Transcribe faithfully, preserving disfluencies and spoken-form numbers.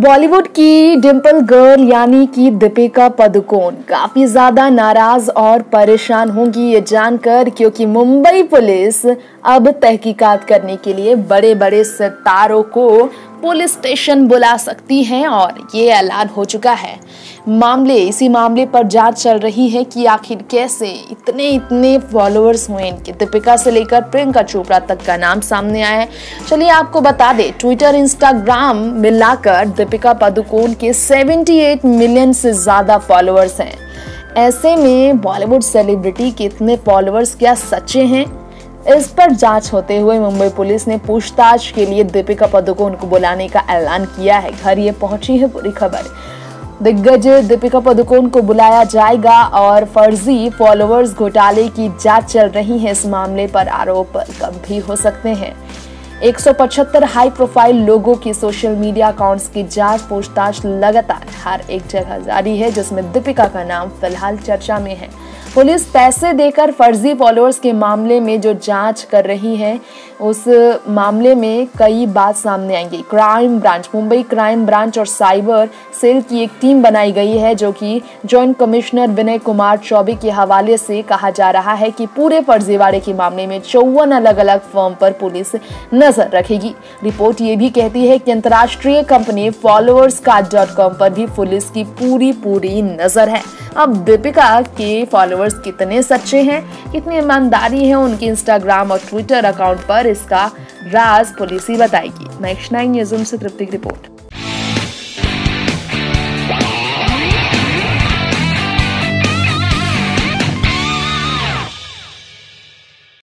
बॉलीवुड की dimple girl यानी कि दीपिका पादुकोण काफी ज्यादा नाराज और परेशान होंगी ये जानकर, क्योंकि मुंबई पुलिस अब तहकीकात करने के लिए बड़े बड़े सितारों को पुलिस स्टेशन बुला सकती है और ये ऐलान हो चुका है। मामले इसी मामले पर जांच चल रही है कि आखिर कैसे इतने इतने फॉलोअर्स हुए इनके। दीपिका से लेकर प्रियंका चोपड़ा तक का नाम सामने आया है। चलिए आपको बता दें, ट्विटर इंस्टाग्राम मिलाकर दीपिका पादुकोण के अठहत्तर मिलियन से ज्यादा फॉलोअर्स हैं। ऐसे में बॉलीवुड सेलिब्रिटी के इतने फॉलोअर्स क्या सच्चे हैं? इस पर जांच होते हुए मुंबई पुलिस ने पूछताछ के लिए दीपिका पादुकोण को बुलाने का ऐलान किया है। घर ये पहुंची है पूरी खबर। दिग्गज दीपिका पादुकोण को बुलाया जाएगा और फर्जी फॉलोअर्स घोटाले की जांच चल रही है। इस मामले पर आरोप कब भी हो सकते हैं। एक सौ पचहत्तर हाई प्रोफाइल लोगों की सोशल मीडिया अकाउंट्स की जांच पूछताछ लगातार हर एक जगह जारी है, जिसमें दीपिका का नाम फिलहाल चर्चा में है। पुलिस पैसे देकर फर्जी फॉलोअर्स के मामले में जो जांच कर रही है, उस मामले में कई बात सामने आएंगी। Crime branch, Mumbai crime branch और साइबर सेल की एक टीम बनाई गई है, जो कि जॉइंट कमिश्नर विनय कुमार चौबे के हवाले से कहा जा रहा है कि पूरे फर्जीवाड़े के मामले में चौवन अलग अलग फर्म पर पुलिस नजर रखेगी। रिपोर्ट ये भी कहती है कि अंतर्राष्ट्रीय company followers card dot com पर भी पुलिस की पूरी पूरी नजर है। अब दीपिका के फॉलोअर्स कितने सच्चे हैं, कितनी ईमानदारी है उनके इंस्टाग्राम और ट्विटर अकाउंट पर, इसका राज पुलिस ही बताएगी। नेक्स्ट नाइन न्यूज़ से तृप्ति की रिपोर्ट।